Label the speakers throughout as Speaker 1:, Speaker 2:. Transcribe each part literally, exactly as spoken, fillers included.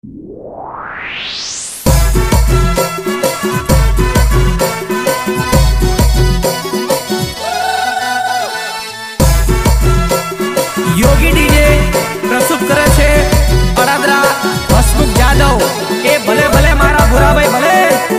Speaker 1: योगी DJ प्रस्तुत करे छे अड़ादरा हसमुख जादव ए भले भले मारा भूरा भाई भले।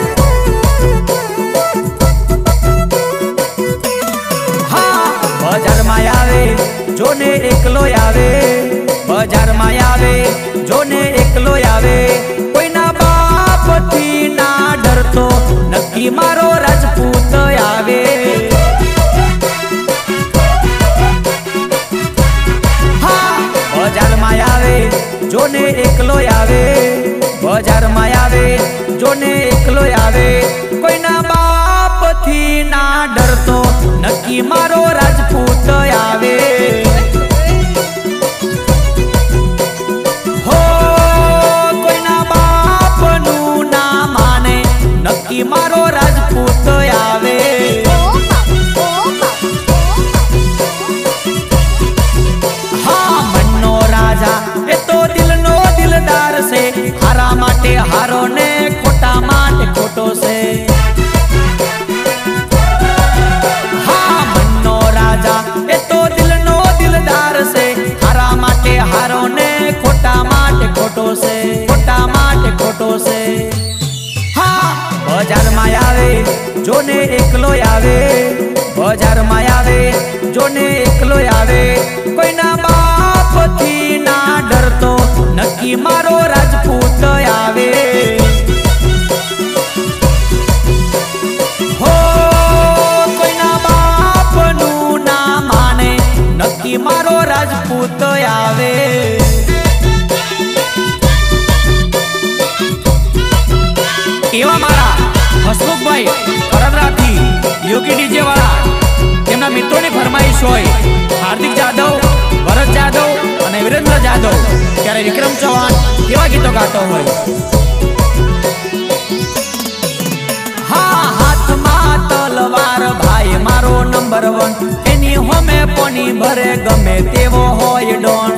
Speaker 1: हाँ बाजार में आवे जोने एकलो आवे, बाजार में आवे जोने एकलो आवे, कोई ना बाप थी ना डरतो नक्की मारो राजपूत आवे। बाजार में आवे जोने एकलो आवे, बाजार में आवे जोने एकलो आवे, कोई ना बाप थी ना डरतो नक्की मारो राजपूत आवे। हो कोई ना बाप नू ना माने नक्की मारो राजपूत आवे। ए तो दिल नो दिलदार से हारा माटे हारो ने खोटा माटे खोटो से। हाँ मन्नो राजा ए तो दिल नो दिलदार से हारा माटे हारो ने खोटा माटे खोटो से, खोटा माटे खोटो से। हाँ बाजार में आवे जोने एकलो आवे, बाजार में आवे जोने एकलो आवे, कोई ना बाप थी ना डरतो नक्की मारो राजपूत आवे। हो कोई ना बाप नू ना माने नक्की मारो राजपूत आवे। एवा मारा हसमुख भाई वडोदरा थी योगी डीजे वाला तेमना मित्रों की फरमाइश होय हार्दिक जादव, भरत जादव और वीरेंद्र जादव त्यारे विक्रम चौहान केवा गीतो गातो होय। हाँ हाथ में तलवार भाई मारो नंबर वन, एनी होमे पोनी भरे गमे तेवो होय डॉन।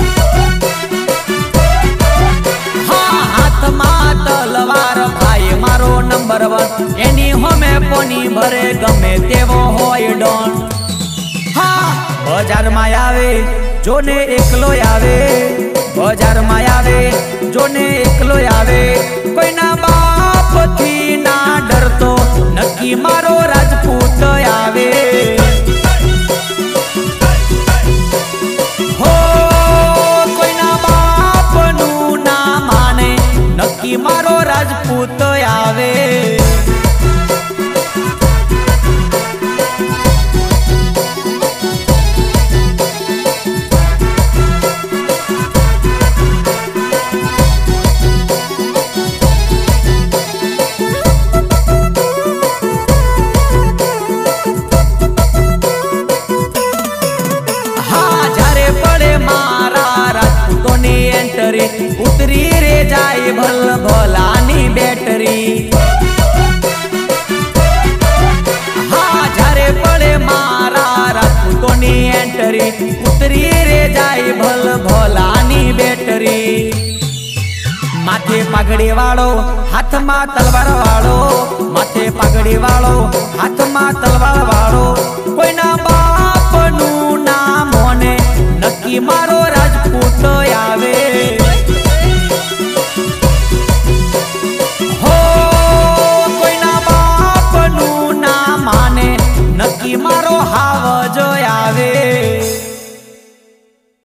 Speaker 1: हाँ हाथ में तलवार भाई मारो नंबर वन, एनी होमे पोनी भरे गमे तेवो होय डॉन। हाँ बाजार में आवे जोने एकलो आवे, बाजार में आवे जोने एकलो आवे, कोई ना बाप थी ना डरतो नक्की मारो राजपूत आवे। हो कोई ना बाप नू ना माने नक्की मारो राजपूत आवे। उतरी रे जाए भल भलानी बैटरी। हाँ जारे पड़े मारा राजपूतों नी एंटरी, उतरी रे जाए भल भलानी बैटरी। माथे पगड़ी वालो हाथ में तलवार वालो, माथे पगड़ी वालो हाथ में तलवार वालो, कोई ना बाप नू ना मोने नक्की मारो